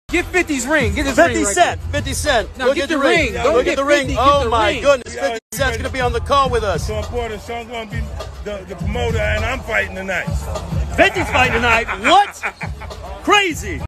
Get 50's ring. Get his 50 ring. 50 Cent. 50 Cent. No, get the ring. Don't get the ring. Oh my goodness. 50 Cent's gonna be on the call with us. So important. Sean's gonna be the promoter, and I'm fighting tonight. 50's fighting tonight. What? Crazy.